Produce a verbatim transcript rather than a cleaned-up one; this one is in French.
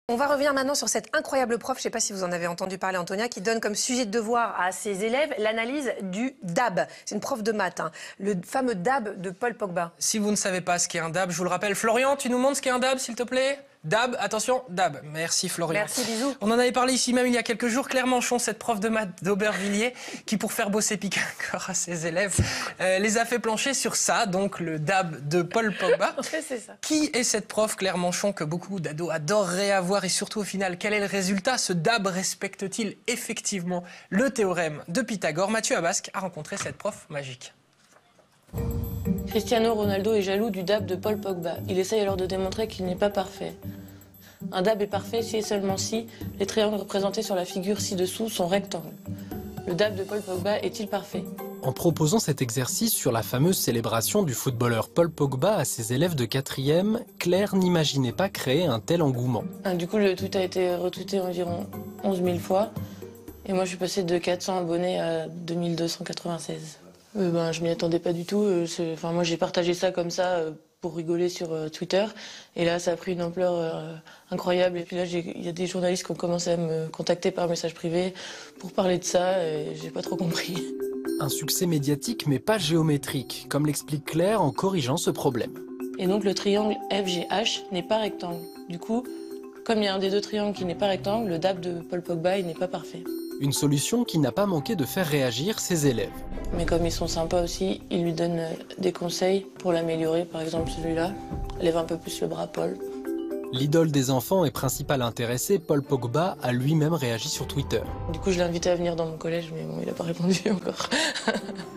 On va revenir maintenant sur cette incroyable prof, je ne sais pas si vous en avez entendu parler Antonia, qui donne comme sujet de devoir à ses élèves l'analyse du D A B. C'est une prof de maths, hein, le fameux D A B de Paul Pogba. Si vous ne savez pas ce qu'est un D A B, je vous le rappelle. Florian, tu nous montres ce qu'est un D A B, s'il te plaît? D A B, attention, D A B. Merci Florian. Merci, bisous. On en avait parlé ici même il y a quelques jours. Claire Manchon, cette prof de maths d'Aubervilliers, qui pour faire bosser piquer un corps à ses élèves, euh, les a fait plancher sur ça, donc le D A B de Paul Pogba. Ouais, c'est ça. Qui est cette prof, Claire Manchon, que beaucoup d'ados adoreraient avoir, et surtout au final, quel est le résultat? Ce D A B respecte-t-il effectivement le théorème de Pythagore? Mathieu Abasque a rencontré cette prof magique. Cristiano Ronaldo est jaloux du D A B de Paul Pogba. Il essaye alors de démontrer qu'il n'est pas parfait. Un D A B est parfait si et seulement si les triangles représentés sur la figure ci-dessous sont rectangles. Le D A B de Paul Pogba est-il parfait? En proposant cet exercice sur la fameuse célébration du footballeur Paul Pogba à ses élèves de quatrième, Claire n'imaginait pas créer un tel engouement. Du coup, le tweet a été retweeté environ onze mille fois. Et moi, je suis passée de quatre cents abonnés à deux mille deux cent quatre-vingt-seize. Euh, ben, je m'y attendais pas du tout. Euh, enfin, moi, j'ai partagé ça comme ça euh, pour rigoler sur euh, Twitter. Et là, ça a pris une ampleur euh, incroyable. Et puis là, il y a des journalistes qui ont commencé à me contacter par message privé pour parler de ça. Et j'ai pas trop compris. Un succès médiatique, mais pas géométrique, comme l'explique Claire en corrigeant ce problème. Et donc, le triangle F G H n'est pas rectangle. Du coup, comme il y a un des deux triangles qui n'est pas rectangle, le D A B de Paul Pogba, il n'est pas parfait. Une solution qui n'a pas manqué de faire réagir ses élèves. Mais comme ils sont sympas aussi, ils lui donnent des conseils pour l'améliorer. Par exemple, celui-là, lève un peu plus le bras, Paul. L'idole des enfants et principal intéressé, Paul Pogba, a lui-même réagi sur Twitter. Du coup, je l'ai invité à venir dans mon collège, mais bon, il n'a pas répondu encore.